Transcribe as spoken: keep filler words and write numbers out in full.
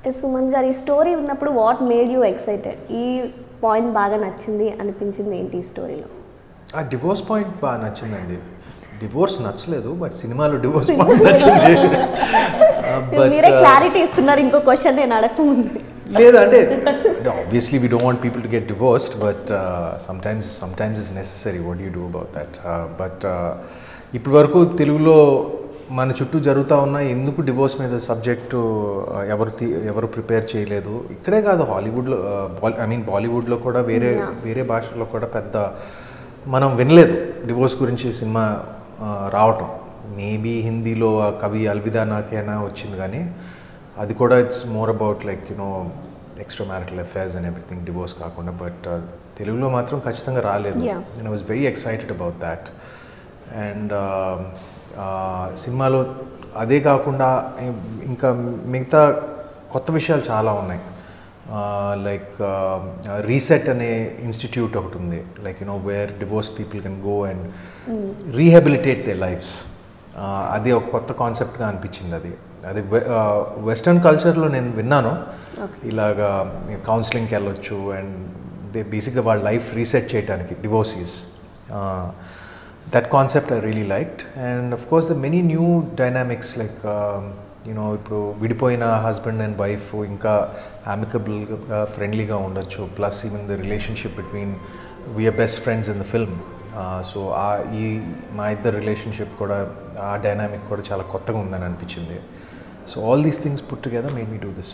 సుమంత్ గారు ఈ స్టోరీ ఉన్నప్పుడు వాట్ మేడ్ యూ ఎక్సైటెడ్? ఈ పాయింట్ బాగా నచ్చింది అనిపించింది ఏంటి ఈ స్టోరీలో? ఆ డివోర్స్ పాయింట్ బాగా నచ్చిందండి. డివోర్స్ నచ్చలేదు బట్ సినిమాలో డివోర్స్ పాయింట్ నచ్చింది. మీరే క్లారిటీ ఇస్తున్నారు ఇంకో క్వశ్చన్ నేను అడగకముందు. లేదు అంటే obviously we don't want people to get divorced but sometimes sometimes it's necessary. What you do about that? But ఇప్పటి వరకు తెలుగులో మన చుట్టూ జరుగుతూ ఉన్న ఎందుకు డివోర్స్ మీద సబ్జెక్టు ఎవరు ఎవరు ప్రిపేర్ చేయలేదు. ఇక్కడే కాదు, హాలీవుడ్లో ఐ మీన్ బాలీవుడ్లో కూడా వేరే వేరే భాషల్లో కూడా పెద్ద మనం వినలేదు డివోర్స్ గురించి సినిమా రావటం. మేబీ హిందీలో కవి అల్విదా నాకేనా వచ్చింది, కానీ అది కూడా it's more about like you know extra marital affairs and everything, divorce కాకుండా. బట్ తెలుగులో మాత్రం ఖచ్చితంగా రాలేదు. నేను was very excited about that. And సినిమాలో అదే కాకుండా ఇంకా మిగతా కొత్త విషయాలు చాలా ఉన్నాయి. లైక్ రీసెట్ అనే ఇన్స్టిట్యూట్ ఒకటి ఉంది, like you know where divorce people can go and rehabilitate their lives. అది ఒక కొత్త కాన్సెప్ట్గా అనిపించింది. అది అది వెస్ట్రన్ కల్చర్లో నేను విన్నాను, ఇలాగా కౌన్సిలింగ్కి వెళ్ళొచ్చు అండ్ దే బేసిక్గా వాళ్ళ లైఫ్ రీసెట్ చేయడానికి డివోర్సీస్. That concept I really liked, and of course the many new dynamics like um, you know ఇప్పుడు విడిపోయిన హస్బెండ్ అండ్ వైఫ్ ఇంకా amicableగా ఫ్రెండ్లీగా ఉండొచ్చు. Plus even the relationship between we are best friends in the film. So ఆ ఈ మా ఇద్దరు రిలేషన్షిప్ కూడా ఆ డైనామిక్ కూడా చాలా కొత్తగా ఉందని అనిపించింది. So all these things put together made me do this